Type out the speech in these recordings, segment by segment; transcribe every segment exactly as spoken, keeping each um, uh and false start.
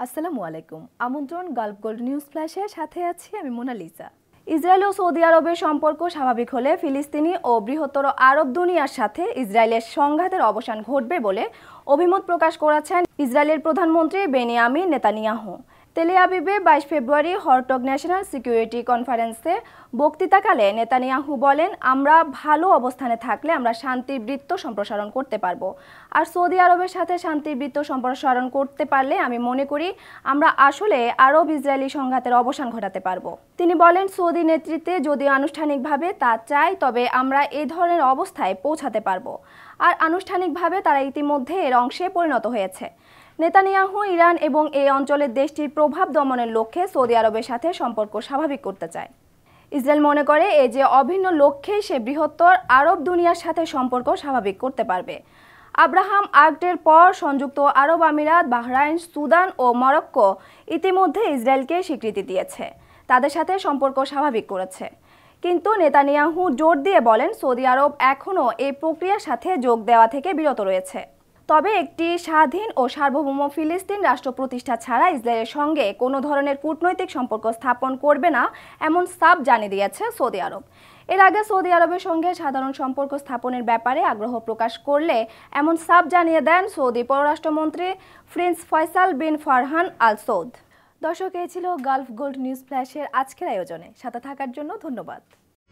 আসসালামু আলাইকুম। আমন্ত্রণ গালফ গোল্ড নিউজ ফ্ল্যাশের সাথে আছি আমি মোনালিসা। ইসরায়েল ও সৌদি আরবের সম্পর্ক স্বাভাবিক হলে ফিলিস্তিনি ও বৃহত্তর আরব দুনিয়ার সাথে ইসরায়েলের সংঘাতের অবসান ঘটবে বলে অভিমত প্রকাশ করেছেন ইসরায়েলের প্রধানমন্ত্রী বেনিয়ামিন নেতানিয়াহু। তেল আবিবে বাইশ ফেব্রুয়ারি হরটগ ন্যাশনাল সিকিউরিটি কনফারেন্সে বক্তৃতাকালে নেতানিয়াহু বলেন, আমরা ভালো অবস্থানে থাকলে আমরা শান্তির বৃত্ত সম্প্রসারণ করতে পারবো। আর সৌদি আরবের সাথে শান্তির বৃত্ত সম্প্রসারণ করতে পারলে আমি মনে করি আমরা আসলে আরব ইসরায়েলি সংঘাতের অবসান ঘটাতে পারবো। তিনি বলেন, সৌদি নেতৃত্বে যদি আনুষ্ঠানিকভাবে তা চায় তবে আমরা এই ধরনের অবস্থায় পৌঁছাতে পারবো। আর আনুষ্ঠানিকভাবে তারা ইতিমধ্যে এর অংশে পরিণত হয়েছে। নেতানিয়াহু ইরান এবং এই অঞ্চলের দেশটির প্রভাব দমনের লক্ষ্যে সৌদি আরবের সাথে সম্পর্ক স্বাভাবিক করতে চায়। ইসরায়েল মনে করে এই যে অভিন্ন লক্ষ্যেই সে বৃহত্তর আরব দুনিয়ার সাথে সম্পর্ক স্বাভাবিক করতে পারবে। আব্রাহাম আক্টের পর সংযুক্ত আরব আমিরাত, বাহরাইন, সুদান ও মরক্কো ইতিমধ্যে ইসরায়েলকে স্বীকৃতি দিয়েছে, তাদের সাথে সম্পর্ক স্বাভাবিক করেছে। কিন্তু নেতানিয়াহু জোর দিয়ে বলেন, সৌদি আরব এখনও এই প্রক্রিয়ার সাথে যোগ দেওয়া থেকে বিরত রয়েছে। তবে একটি স্বাধীন ও সার্বভৌম ফিলিস্তিন রাষ্ট্র প্রতিষ্ঠা ছাড়া ইসরায়েলের সঙ্গে কোনো ধরনের কূটনৈতিক সম্পর্ক স্থাপন করবে না এমন সাফ জানিয়ে দিয়েছে সৌদি আরব। এর আগে সৌদি আরবের সঙ্গে সাধারণ সম্পর্ক স্থাপনের ব্যাপারে আগ্রহ প্রকাশ করলে এমন সাফ জানিয়ে দেন সৌদি পররাষ্ট্রমন্ত্রী Prince Faisal bin Farhan Al Saud. দর্শক, এই ছিল গালফ গোল্ড নিউজ ফ্ল্যাশের আজকের আয়োজনে। সাথে থাকার জন্য ধন্যবাদ।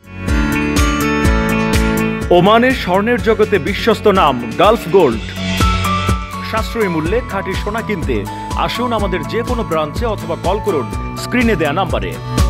ওমানের স্বর্ণের জগতে বিশ্বস্ত নাম গালফ গোল্ড। সাশ্রয়ী মূল্যে খাঁটি সোনা কিনতে আসুন আমাদের যে কোনো ব্রাঞ্চে অথবা কল করুন স্ক্রিনে দেয়া নাম্বারে।